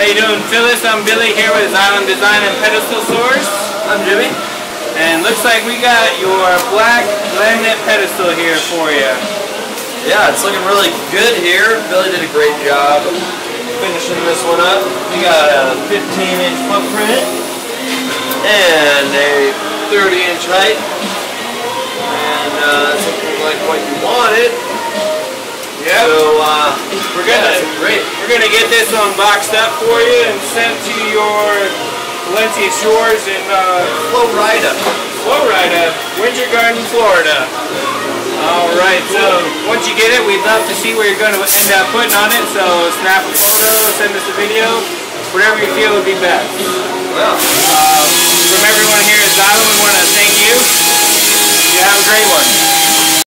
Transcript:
you doing, Phyllis? I'm Billy here with Xylem Design and Pedestal Source. I'm Jimmy. And looks like we got your black laminate pedestal here for you. Yeah, it's looking really good here. Billy did a great job finishing this one up. We got a 15-inch footprint and a 30-inch height. And it's looking like what you wanted. Yep. So we're gonna get this one boxed up for you and sent to your Valencia Shores in Florida, Winter Garden, Florida. All right. So once you get it, we'd love to see where you're going to end up putting on it. So snap a photo, send us a video, whatever you feel would be best. Well, From everyone here at Xylem, we want to thank you. You have a great one.